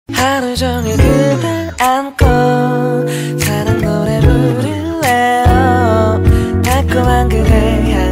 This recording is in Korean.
하루 종일 그댈 안고 사랑 노래 부를래요. 달콤한 그대 향